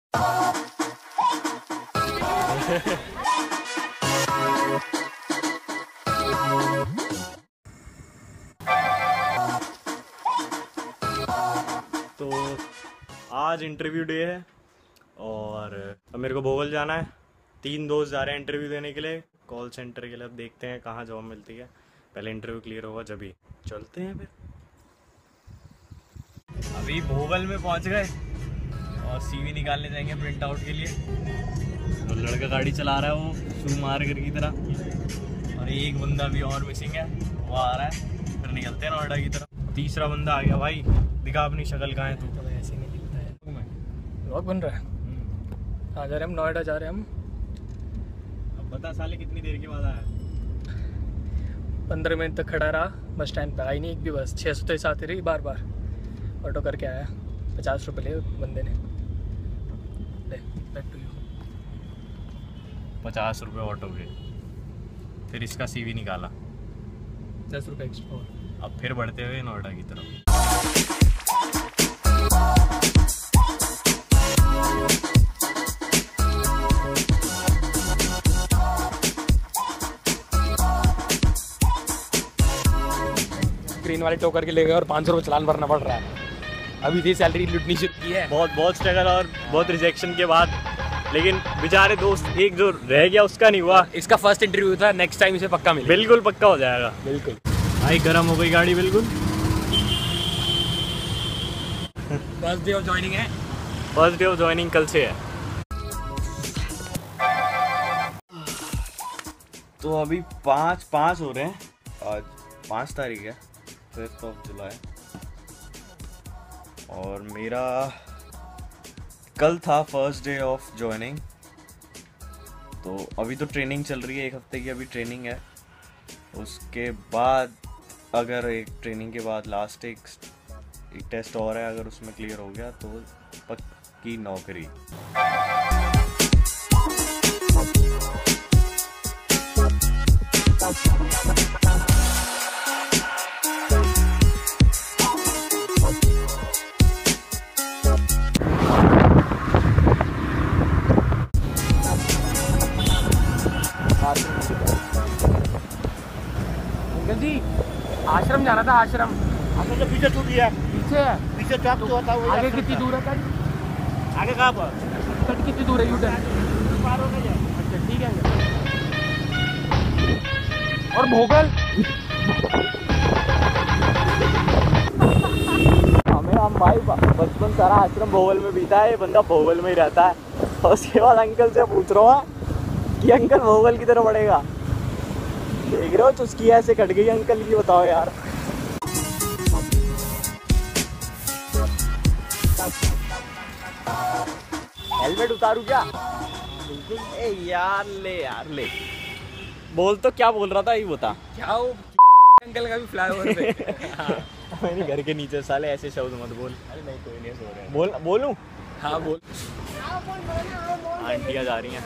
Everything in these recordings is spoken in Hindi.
तो आज इंटरव्यू डे है और अब मेरे को भोगल जाना है। 3 दोस्त जा रहे हैं इंटरव्यू देने के लिए, कॉल सेंटर के लिए। अब देखते हैं कहाँ जॉब मिलती है, पहले इंटरव्यू क्लियर होगा जब ही चलते हैं। फिर अभी भोगल में पहुंच गए और सीवी निकालने जाएंगे प्रिंट आउट के लिए। तो लड़का गाड़ी चला रहा है वो शू मार्कर की तरह, और एक बंदा भी और मिसिंग है, वो आ रहा है। फिर निकलते हैं नोएडा की तरफ। तीसरा बंदा आ गया। भाई दिखा अपनी शक्ल, कहाँ है तू? तो ऐसे नहीं दिखता है। व्लॉग बन रहा है। कहाँ जा रहे हैं हम? नोएडा जा रहे हैं हम। अब बता साले कितनी देर के बाद आया? 15 मिनट तक खड़ा रहा बस स्टैंड पे, आई नहीं एक भी बस। 600 तो आती रही बार बार, ऑटो करके आया। 50 रुपये ले बंदे ने। ले बैक टू यू। 50 रुपये ऑटो के, फिर इसका सीवी निकाला। 10 रुपये एक्स्ट्रा। अब फिर बढ़ते हुए नोएडा की तरफ। ग्रीन वाले टोकर के ले गए और 500 रुपये चलान भरना पड़ रहा है। अभी थी सैलरी लुटनी शुरू की है। बहुत स्ट्रगल और बहुत रिजेक्शन के बाद, लेकिन बेचारे दोस्त एक जो रह गया उसका नहीं हुआ। इसका फर्स्ट इंटरव्यू था, नेक्स्ट टाइम इसे पक्का मिलेगा। बिल्कुल पक्का हो जाएगा। बिल्कुल भाई गर्म हो गई गाड़ी बिल्कुल। फर्स्ट डे ऑफ ज्वाइनिंग है। फर्स्ट डे ऑफ ज्वाइनिंग कल से है। तो अभी 5 हो रहे हैं। आज 5 तारीख है, 5th ऑफ जुलाई। और मेरा कल था फर्स्ट डे ऑफ ज्वाइनिंग। तो अभी तो ट्रेनिंग चल रही है, 1 हफ्ते की अभी ट्रेनिंग है। उसके बाद अगर एक ट्रेनिंग के बाद लास्ट एक टेस्ट और है, अगर उसमें क्लियर हो गया तो पक्की नौकरी। अंकल जी आश्रम जाना था। आश्रम तो पीछे छूट गया। पीछे है। पीछे ट्रक तो होता है। आगे कितनी दूर है सर? आगे कहाँ पर? कट कितनी दूर है? यूटर्न पार होने जाए। अच्छा ठीक है। और भोगल हम भाई बचपन सारा आश्रम भोगल में बीता है। ये बंदा भोगल में ही रहता है। और उसके बाद अंकल से पूछ रहा हूँ कि अंकल भोगल की तरफ बढ़ेगा। देख रहे हो चुस्की ऐसे कट गई अंकल की, बताओ यार। हेलमेट उतारू क्या? बिल्कुल। ए यार ले बोल तो क्या बोल रहा था ये बता। क्या वो अंकल का भी फ्लाईओवर पे। मेरे घर के नीचे साले ऐसे शब्द मत बोल। अरे नहीं कोई नहीं सो रहे हैं। बोलूं? हाँ बोल। आंटियाँ जा रही हैं।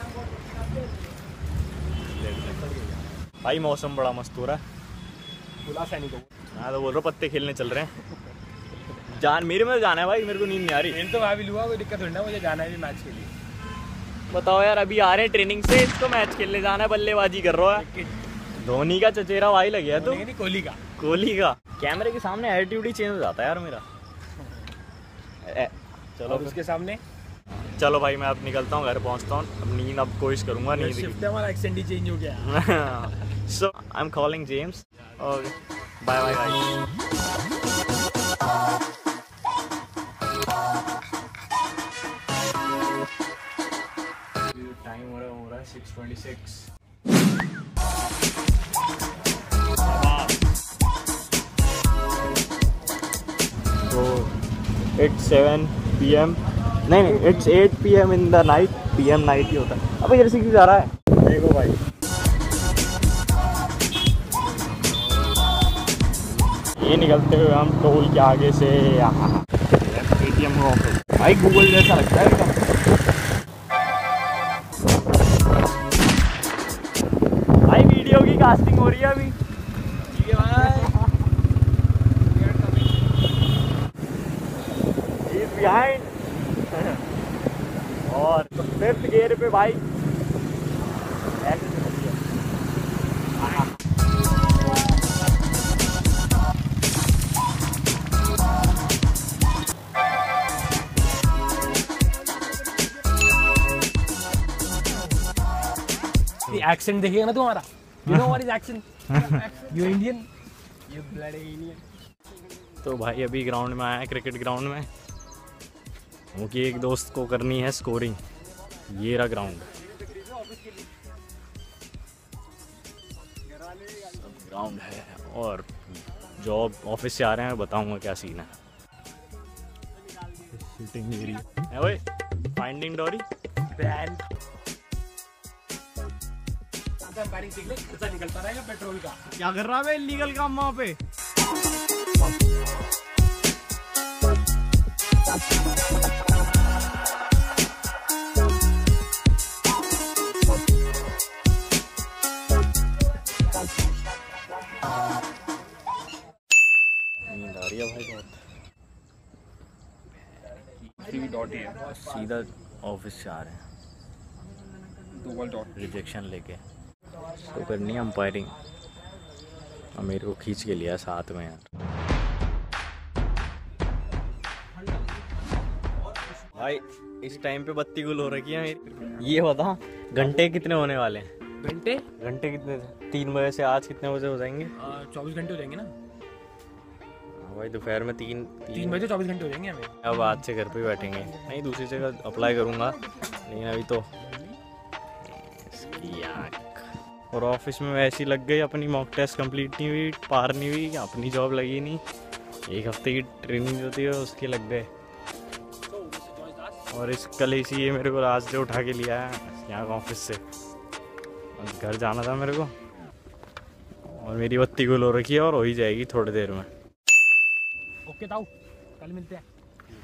भाई मौसम बड़ा मस्त हो रहा है। बुला सैनी को। हाँ तो बोल रहा पत्ते खेलने चल रहे हैं। मेरे में जाना है भाई, मेरे को नींद नहीं आ रही। नींद तो वहाँ भी लूँगा, कोई दिक्कत थोड़ी ना। मुझे जाना है भी मैच के लिए। बताओ यार, अभी आ रहे हैं ट्रेनिंग से, इसको मैच खेलने जाना है, बल्लेबाजी कर रहा है। धोनी का चचेरा भाई लग गया। तो कोहली का कैमरे के सामने एटीट्यूड ही चेंज हो जाता है यार मेरा। चलो उसके सामने। चलो भाई मैं अब निकलता हूँ, घर पहुँचता हूँ। अब नींद अब कोशिश करूँगा नींद की। हमारा एक्सेंट ही चेंज हो गया। So I am calling James. Okay bye bye guys. Time हो रहा है 6:26। तो इट्स 7 PM। नहीं it's 8 PM in the night. PM night ही होता है। अब इधर से क्यों जा रहा है? देखो भाई ये निकलते हुए हम टोल के आगे से ATM का ऑफिस। भाई गूगल जैसा लगता है एकदम। भाई वीडियो की कास्टिंग हो रही है अभी। ठीक है भाई। He's behind। और 5th गियर पे भाई एक्सेंट देखिएगा ना तुम्हारा, you know what is accent, you Indian, you bloody Indian. तो भाई अभी ग्राउंड में आया है, क्रिकेट ग्राउंड में, क्योंकि एक दोस्त को करनी है स्कोरिंग। ये रहा ग्राउंड, ग्राउंड है और जॉब ऑफिस से आ रहे हैं, बताऊंगा क्या सीन है। शूटिंग मेरी है भाई, फाइंडिंग डोरी बैंड खर्चा निकलता रहेगा पेट्रोल का। क्या कर रहा है इलीगल काम वहाँ पे। नींद आ रही है भाई बहुत। सीधा ऑफिस से आ रहे हैं, रिजेक्शन लेके तो करनी है अंपायरिंग, और मेरे को खींच के लिया साथ में यार। भाई इस टाइम पे बत्ती गुल हो रखी है मेरी। ये बता घंटे कितने होने वाले हैं? घंटे कितने थे? 3 बजे से आज कितने बजे हो जाएंगे? 24 घंटे हो जाएंगे ना भाई। दोपहर में 3 बजे 24 घंटे हो जाएंगे हमें। अब आज से घर पे ही बैठेंगे, नहीं दूसरी जगह अप्लाई करूँगा, लेकिन अभी तो इसकी आँख। और ऑफिस में वैसी लग गई, अपनी मॉक टेस्ट कंप्लीट नहीं हुई, पार नहीं हुई, अपनी जॉब लगी नहीं, 1 हफ्ते की ट्रेनिंग जो थी उसके लग गए। और इस कल इसी ये मेरे को रात से उठा के लिया है यहाँ ऑफिस से, घर जाना था मेरे को, और मेरी बत्ती गुल हो रखी है और हो ही जाएगी थोड़ी देर में। ओके ताऊ, कल मिलते हैं।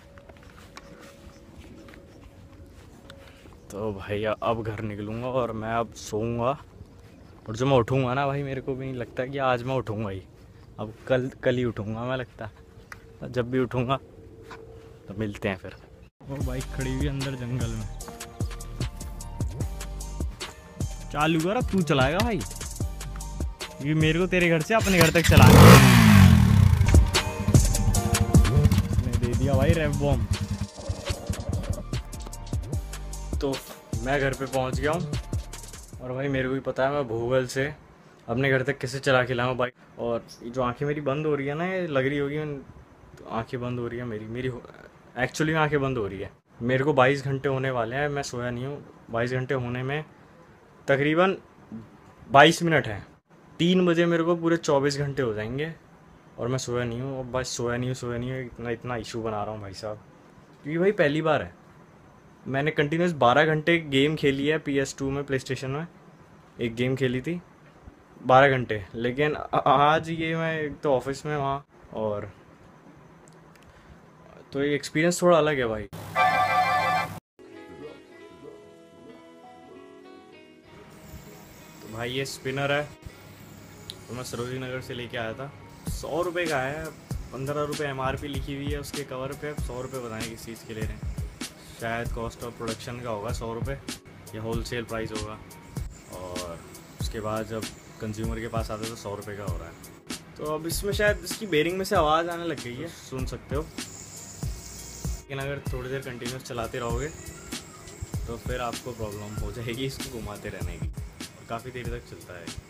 तो भाई अब घर निकलूँगा और मैं अब सोऊंगा, और जब मैं उठूँगा ना भाई, मेरे को भी नहीं लगता कि आज मैं उठूँगा ही, अब कल ही उठूँगा मैं लगता है। जब भी उठूँगा तो मिलते हैं फिर। वो बाइक खड़ी हुई अंदर जंगल में, चालू कर, अब तू चलाएगा भाई, क्योंकि मेरे को तेरे घर से अपने घर तक चलाना है। दे दिया भाई रेव बॉम्ब। तो मैं घर पे पहुंच गया हूँ, और भाई मेरे को भी पता है मैं भूगोल से अपने घर तक कैसे चला के लाऊं बाइक। और जो आंखें मेरी बंद हो रही है ना, ये लग रही होगी तो आंखें बंद हो रही है मेरी एक्चुअली में आंखें बंद हो रही है। मेरे को 22 घंटे होने वाले हैं, मैं सोया नहीं हूँ। 22 घंटे होने में तकरीबन 22 मिनट हैं। 3 बजे मेरे को पूरे 24 घंटे हो जाएंगे, और मैं सोया नहीं हूँ। और बस सोया नहीं हूँ, इतना इशू बना रहा हूँ भाई साहब, क्योंकि भाई पहली बार है मैंने कंटिन्यूस 12 घंटे गेम खेली है PS2 में, प्ले स्टेशन में एक गेम खेली थी 12 घंटे। लेकिन आज ये मैं एक तो ऑफिस में वहाँ, और तो ये एक्सपीरियंस थोड़ा अलग है भाई। तो भाई ये स्पिनर है, तो मैं सरोजनी नगर से लेके आया था। 100 रुपये का है, 15 रुपये MRP लिखी हुई है उसके कवर पे। 100 रुपये बताएं किस चीज़ के ले रहे हैं, शायद कॉस्ट ऑफ प्रोडक्शन का होगा 100 रुपये, या होलसेल प्राइस होगा। और उसके बाद जब कंज्यूमर के पास आता है तो 100 रुपये का हो रहा है। तो अब इसमें शायद इसकी बेरिंग में से आवाज़ आने लग गई है, सुन सकते हो। लेकिन अगर थोड़ी देर कंटिन्यूस चलाते रहोगे तो फिर आपको प्रॉब्लम हो जाएगी इसको घुमाते रहने की, और काफ़ी देर तक चलता है।